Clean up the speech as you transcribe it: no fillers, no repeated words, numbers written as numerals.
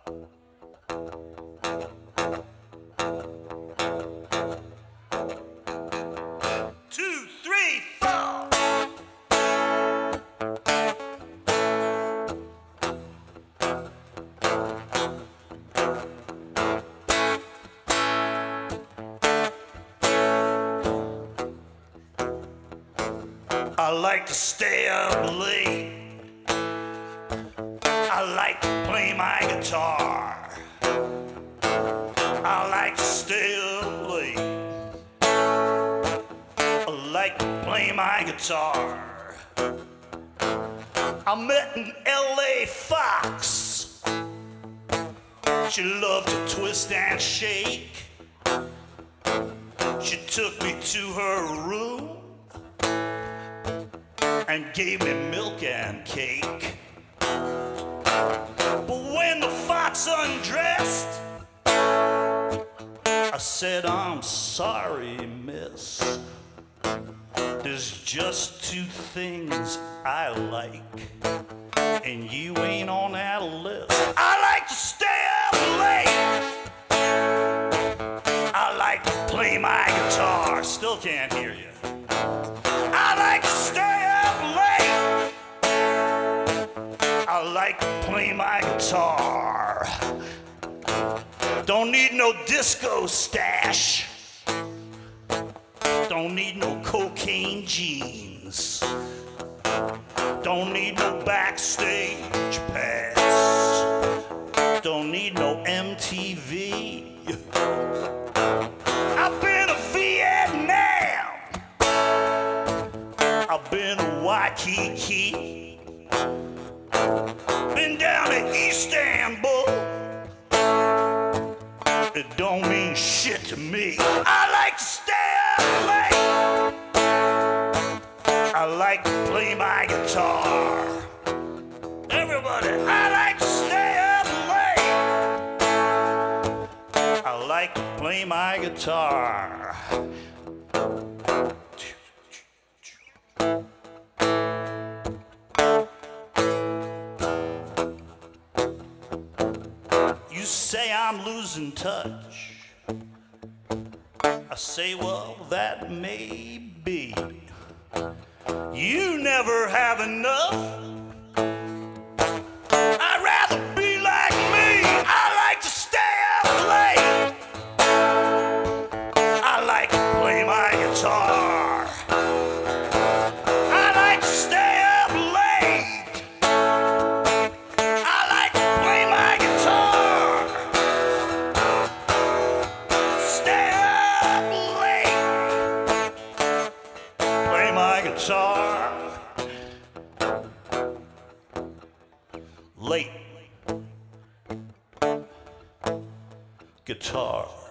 Two, three, four. I like to stay up late. I like to play my guitar. I like to stay up late. I like to play my guitar. I met an LA fox. She loved to twist and shake. She took me to her room and gave me milk and cake. But when the fox undressed, I said, I'm sorry, miss. There's just two things I like, and you ain't on that list. I like to stay up late. I like to play my guitar. Still can't hear you. I like to stay up late. I like to play my guitar. Don't need no disco stash. Don't need no cocaine jeans. Don't need no backstage pass. Don't need no MTV. I've been to Vietnam. I've been to Waikiki. Been down to Istanbul. It don't mean shit to me. I like to stay up late. I like to play my guitar. Everybody, I like to stay up late. I like to play my guitar. You say I'm losing touch. I say, well, that may be. You never have enough. I'd rather be like me. I like to stay up late. I like to play my guitar. I like to stay up late. I like to play my guitar. Stay up late. Play my guitar. Late. Guitar.